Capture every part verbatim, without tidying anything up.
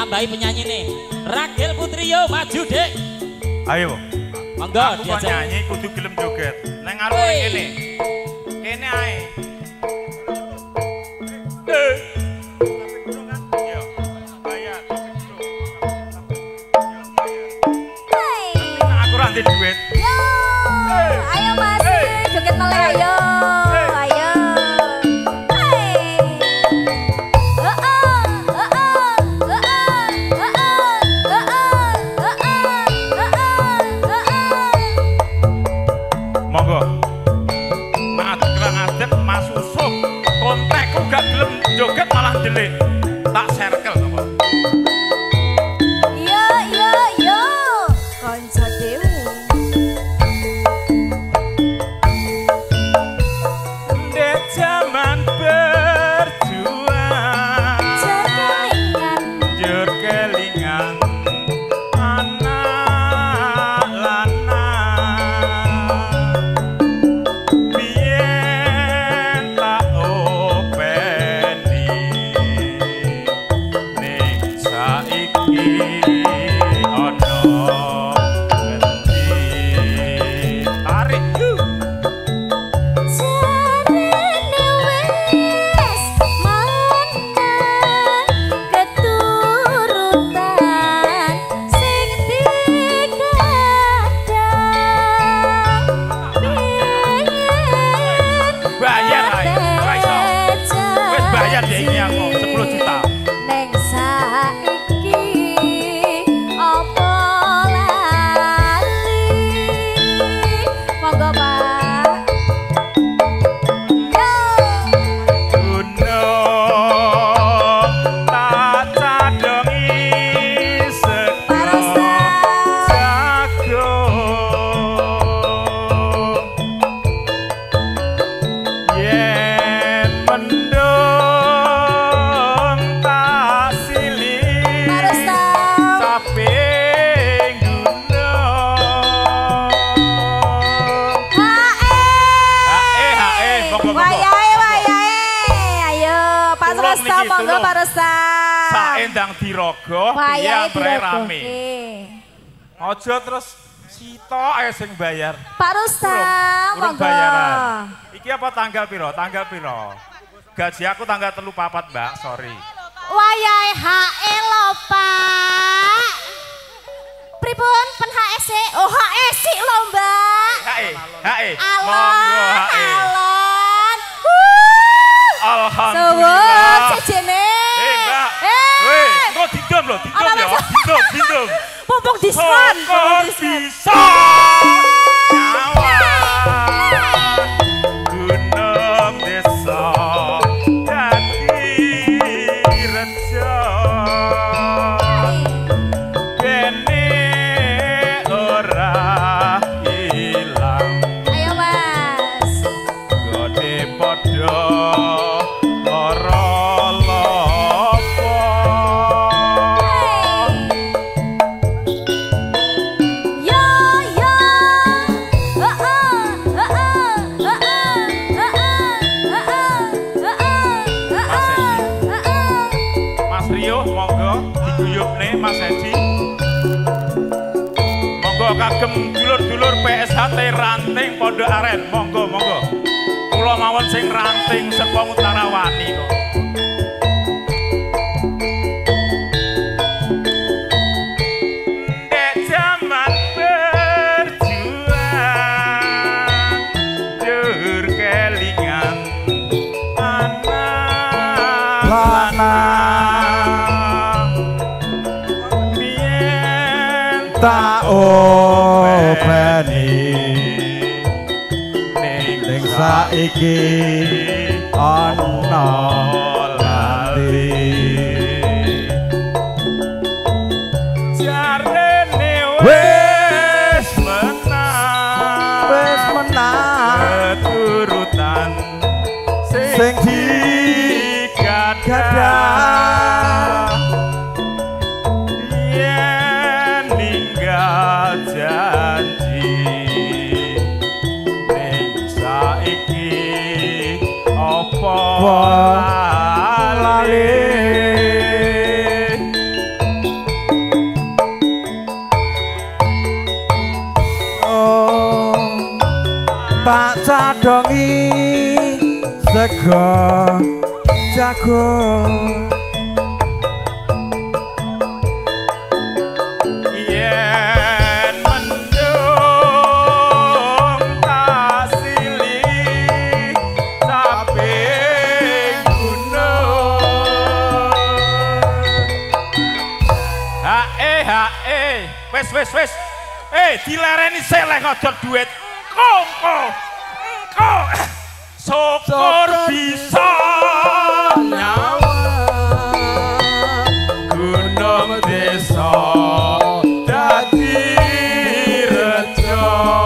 tambahi penyanyi nih. Ragil Putri yo maju dek. Ayo. Monggo aku kok nyanyi kudu gelem joget. Nang ngarep kene. Kene ae. Eh. Yo. Bayar. Aku ra ndek duit. Yo. Ayo Mas, joget meleh ayo. Ayo. Gak gelem joget malah delik tak circle apa iya iya iya kanca dewe dek zaman berjuang jur kelingan jur kelingan anak lanang biyen tak monggo Paresta. Saendang dirogo, yang rame. Aja terus sitok ae sing bayar. Pak Rustam, urung monggo. Bayaran. Iki apa tanggal piro? Tanggal piro? Gaji aku tanggal telu papat, Mbak. Sorry. Wayahe H E lho, Pak. Pripun pen H E sik? Oh, H E sik lho, Mbak. H E, H E. Monggo H E. Alhamdulillah. Sewet sejene. Eh, Mbak. Weh, engko didom lho, didom ya. Didom, didom. Mumpung diskon. Kok bisa? Nyawa. Gunung desa. Dadi rejo. Kene ora ilang. Ayo, Mas. Gede padha kagem dulur-dulur P S H T Ranting Pondok Aren, monggo monggo. Kula mawon sing ranting Serpong Utara wani kok. Dek zaman berjuang jur kelingan anak lanang biyen tak openi ning saiki ana lali jarene wis menang wis menang keturutan sing digadah yen ninggal janji ning saiki apa lali godhongi sego jagung yen mendung tasili samping gunung hae hae wis wis wis eh dilereni seleh ngojot duit kongko engko syukur bisa nyawa gunung desa dadi rejo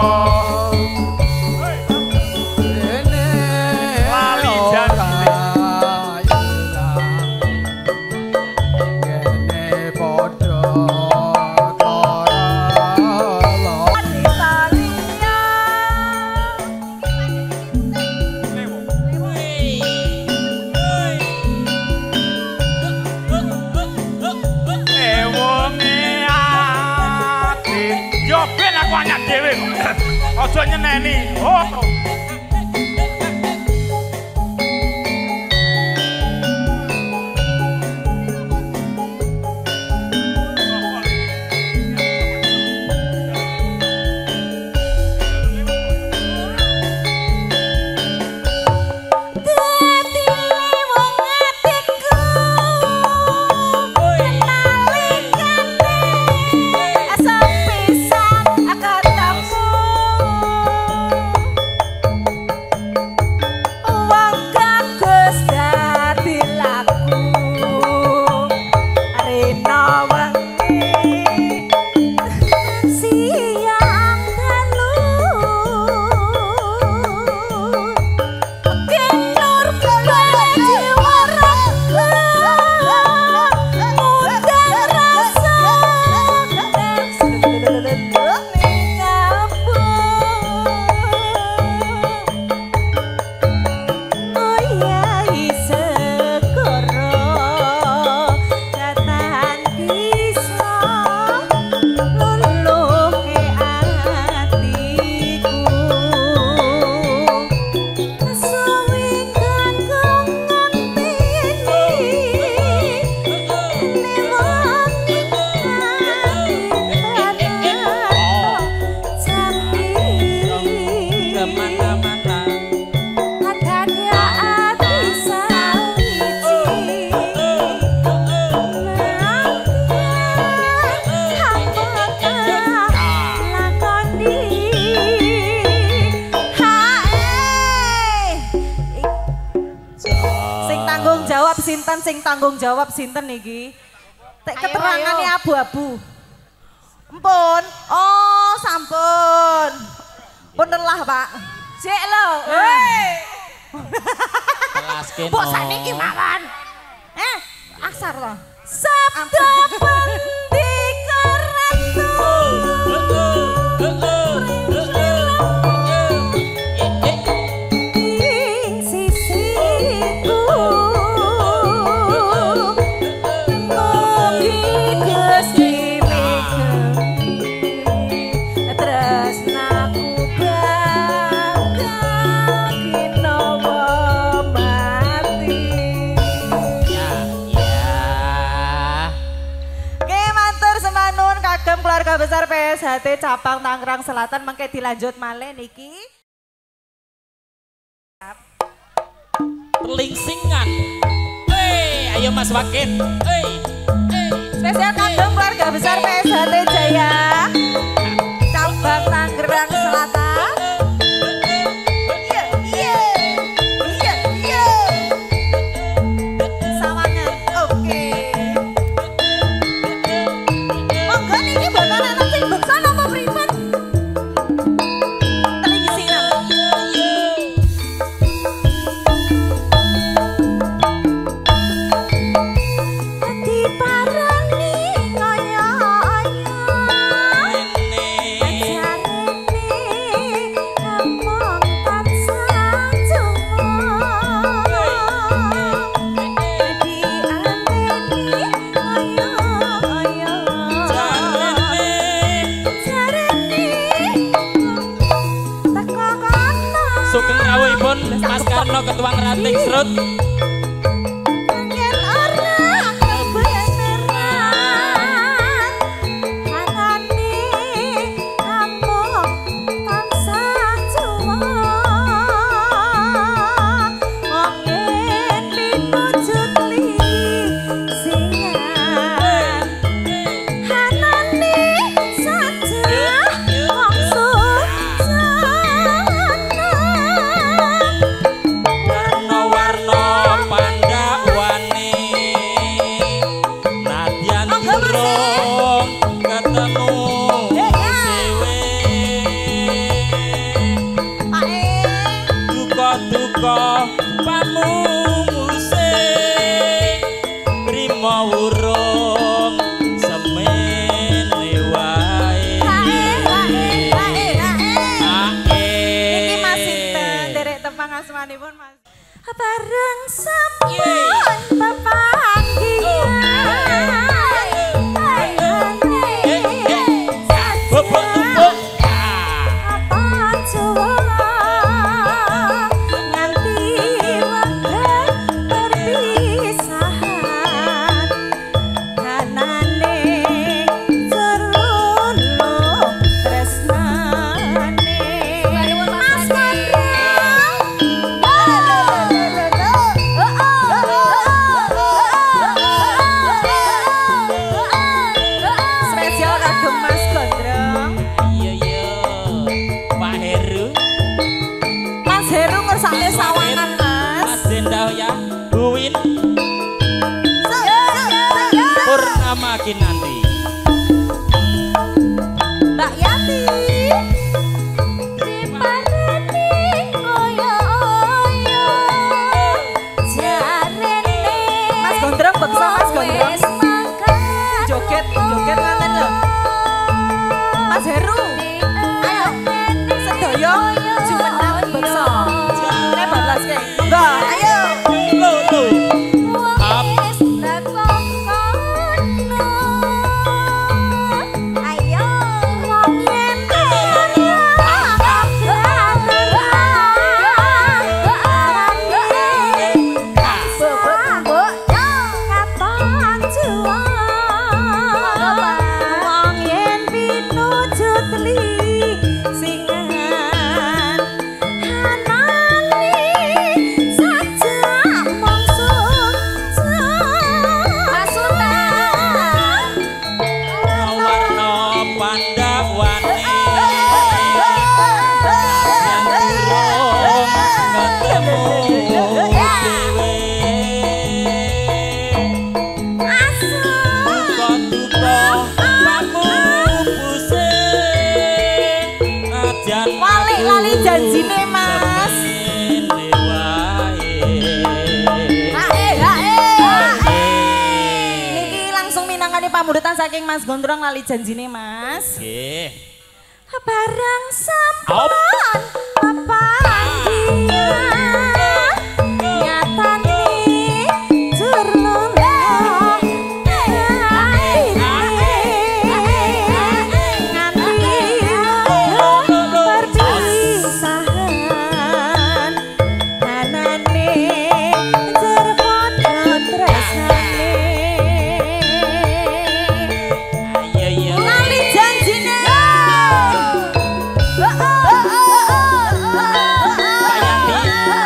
lali janji ngene padha ojo nyeneni oh sinten sing tanggung jawab sinten niki? Tek keterangane abu-abu. Empun. Oh, sampun. Punten lah, Pak. Sik lho. Hei. Kelaskin. Mbok sakniki mawon. Eh, asar to. Sabda pendika ratu. Keluarga besar P S H T cabang Tangerang Selatan mengke dilanjut malih niki. Pelingsingan. Hei, ayo Mas Wakit. Hei. Spesial kagem keluarga besar P S H T Jaya cabang Tangerang Selatan. Iya, iya. Iya, iya. Sawangan. Oke. Monggo niki mboten ana sing beksa napa pripun? Telingsingan. Diparani kaya ayam Batik serut. Angin orang kebenaran hatane ampuh tansah cuma angin pinujut li singan hanane saja langsung Warna-warna pandhawane nadyan durung ketemu dhewe duka-duka pamunguse trima urung semene wae Niki Mas Sinten derek tepang asmanipun Mas. Bareng sampun pepanggihan bobok tumpuk apa Jawa nganti wekdal perpisahan kanane jerono tresnane Mas spesial kagem Mas Gondrong. iya iya Pak Heru Mas Heru ngersake sawangan Mas. Mas Jendaw ya Buwin Purnama Kinanti Mbak Yati dipareni oyo-oyo jarene Mas Gondrong beksa Mas Gondrong joget joget ngaten lho Mas Heru ayo sedaya jumeneng beksa nek bablaske monggo ayo lo lo Up. Ayo wong yen wong yen pinujut li singan hanane saja mongsun masutan warna pandhawane ketemu dhewe duka-duka pamunguse nadyan Walik lali janjine Mas. semene wae Hae hae. Niki langsung minangkani pamuritan saking Mas Gondrong lali janjine Mas. nggih Barang sampun Op. pepanggihan nyatane jur luluh nganti perpisahan hanane jur padha tresnane iya iya lali janjine Pak Yanti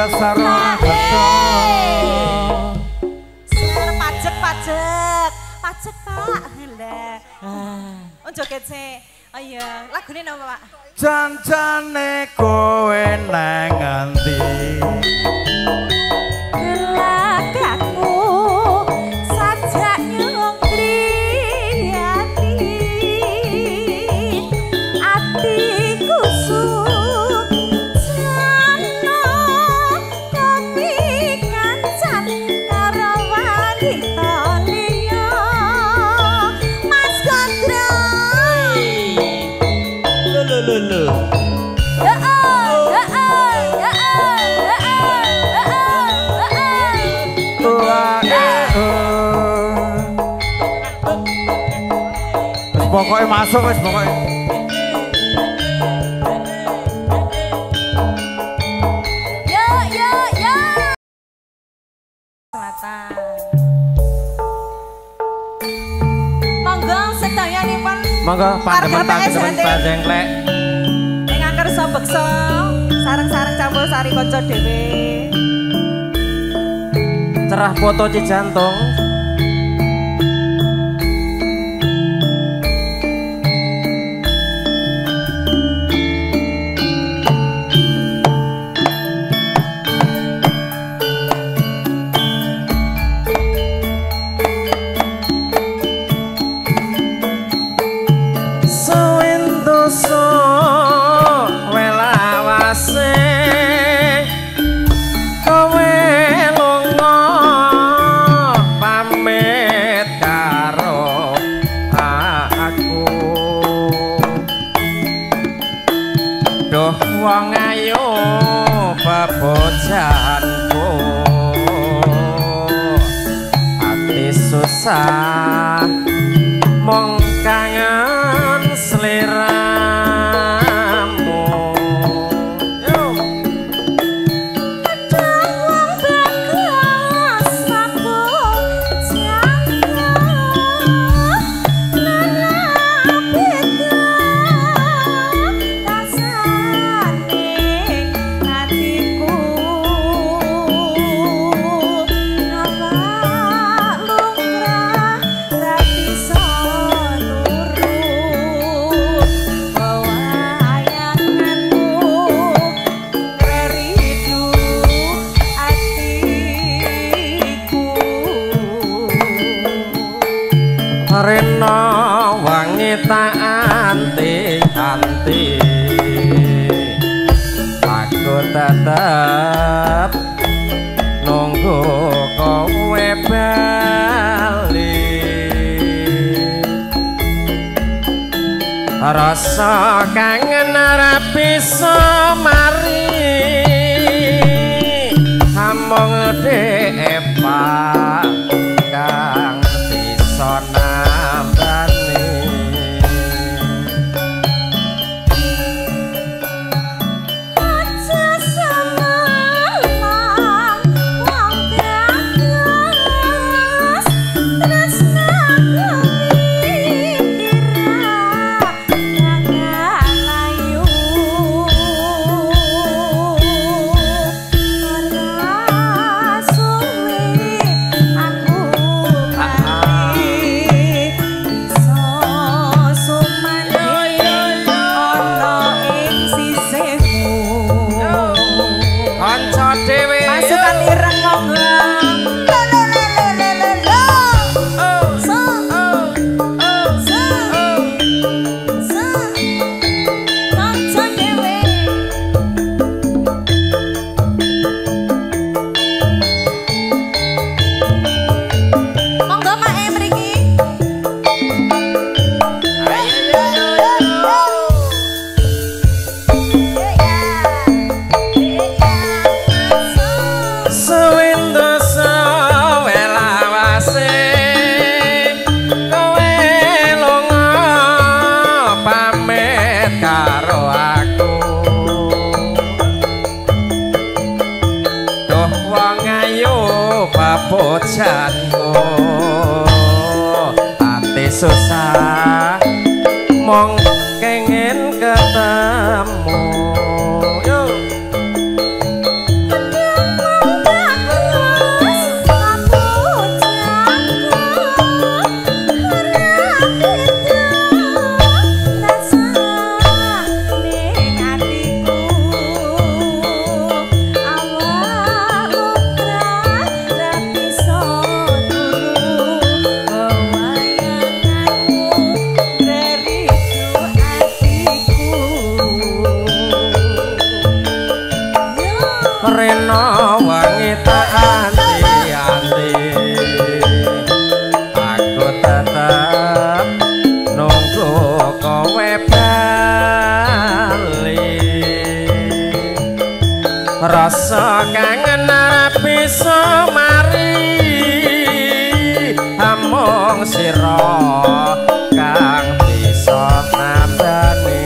dasar kata Ser pajek pajek pajek pak lah oh joget sih oh iya lagunya nama pak Jancane kowe nang ngendi gelagaku sajak nyongkri hati atiku suk jano kopi kancan karo wanita liya Mas Gondro Lho lho lho. Pokoknya masuk wis pokoknya. Yo yo yo. Selatan. Monggo sedayanipun. Monggo pandemen pandemen panjengklek. Ing angkersa beksa sareng-sareng campur sari kanca dhewe. Cerah foto Cijantung. Wong ayu bebojanku ati susah mong kangen sliramu yo Wong bagus aku jaga Rena wangi tak anti-anti aku tetep nunggu kowe bali rasa kangen ora bisa mari among dhek Pak kang bisa nambani aja samalang wong gagas tresnaku mikira gak layu ora suwe aku bojanku ati susah mong kengen ketemu yo mung sira kang bisa nandani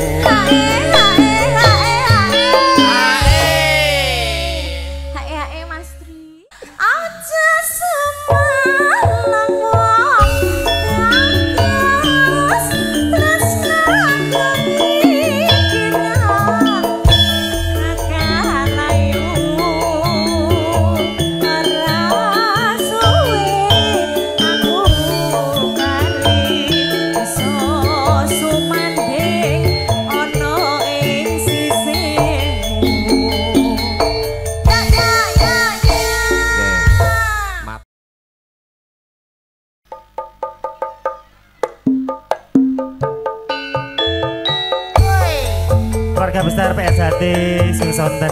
keluarga besar P S H T sing sonten.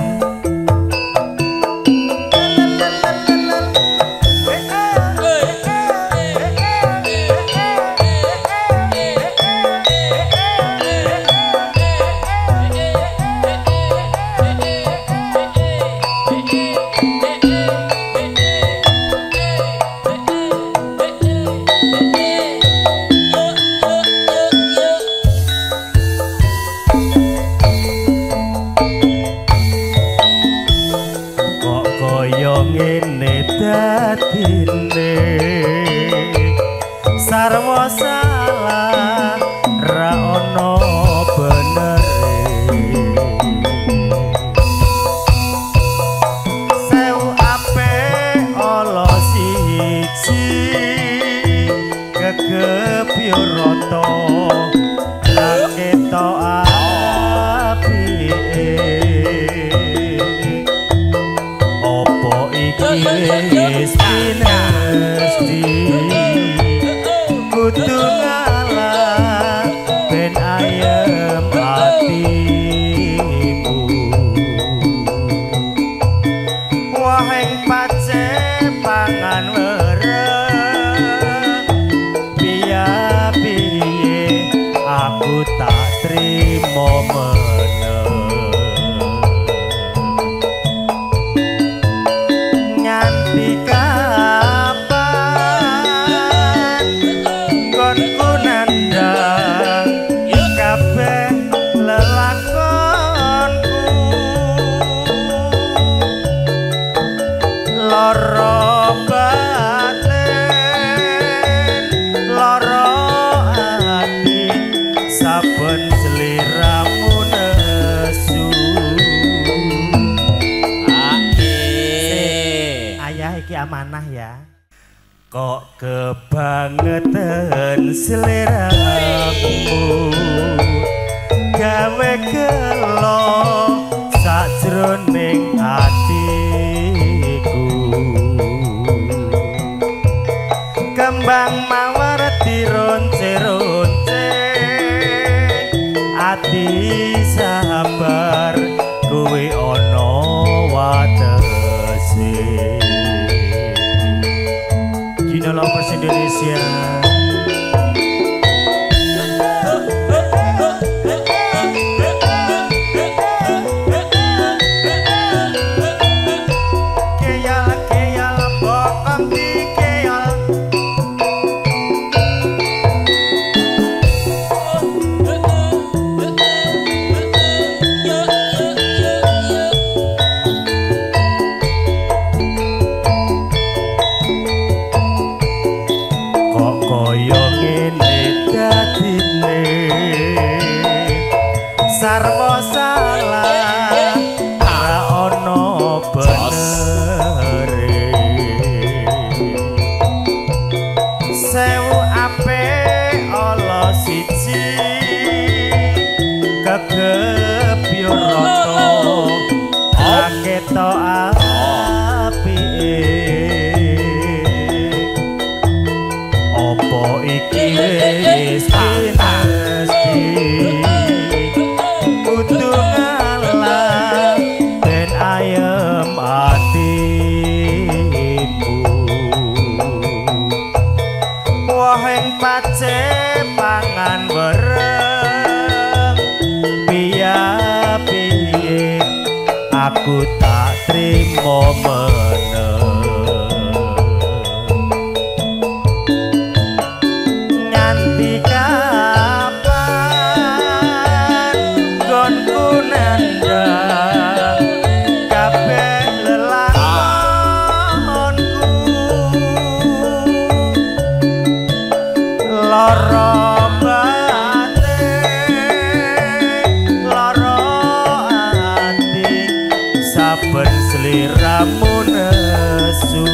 Dadine sarwa salah ra ono benere sewu apik ala siji gegepyo rata lan ketok apike opo iki wis pinesti kudu ngalah ben ayem hatimu wahing pace pangan wereng piye-piye aku tak trimo meneh nganti kapan konku nandang kabeh lelakonku lara batin lara ati saben sliramu nesu ayah iki amanah ya kok kebangetan seleramu gawe gelo sajroning atiku kembang mawar dironce-ronce ati sabar kowe ana watese Gina Lovers Indonesia. Keyal keyal bokong di keyal. Sarwa salah ora ono benere sewu apik ala siji kegepyo rata ketok apike opo iki wis pinesti kudu ngalah ben ayem atimu wahing pace pangan wereng piye-piye aku tak trimo meneh Loro batin loro ati saben sliramu nesu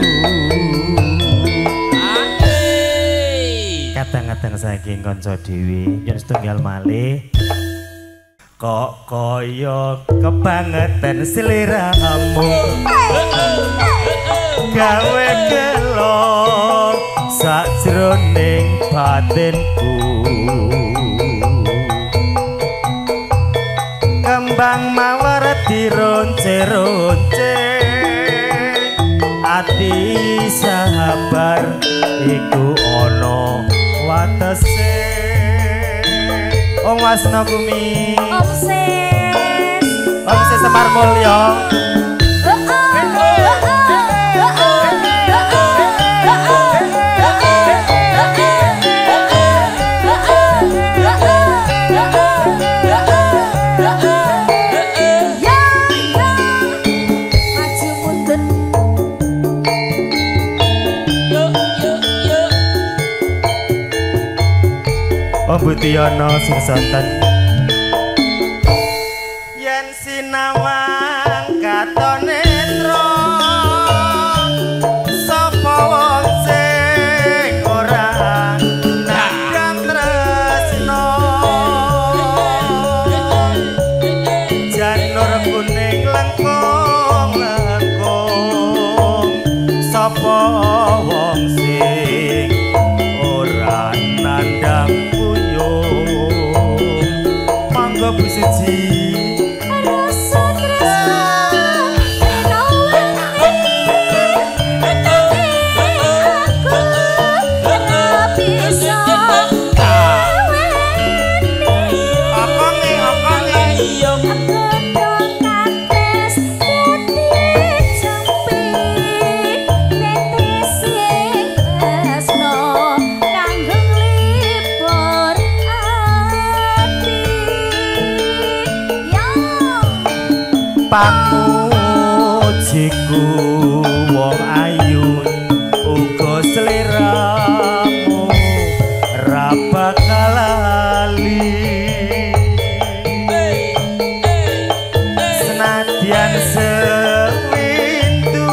kadang-kadang saking kanca dhewe yen setunggal malih kok kaya kebangetan sliramu gawe gelo sajroning batinku kembang mawar dironce-ronce ati sabar iku ana watese Om Wasna Bumi Om Sis Om Sis Semar Mulya Om Budiono sing sonten yen sinawang katon netra sapa wong sing ora nandang tresno janur kuning lengkung lengkung sapa wong sing ora nandang mangga Bu Suci rasa tresno pamujiku wong ayu uga sliramu ra bakal lali senadyan sewindu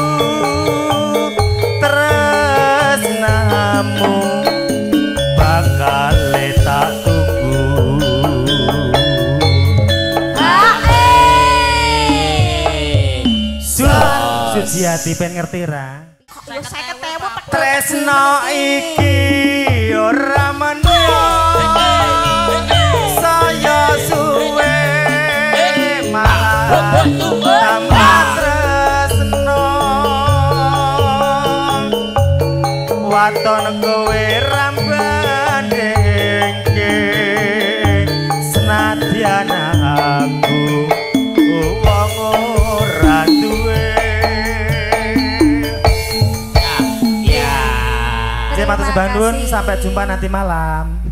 tresnamu bakal tak Suci hati pen ngerti ra tresno iki ora menyo saya suwe malah tambah tresno waton kowe rambandengke senadyan aku wong ora duwe Matur sembah nuwun, sampai jumpa nanti malam.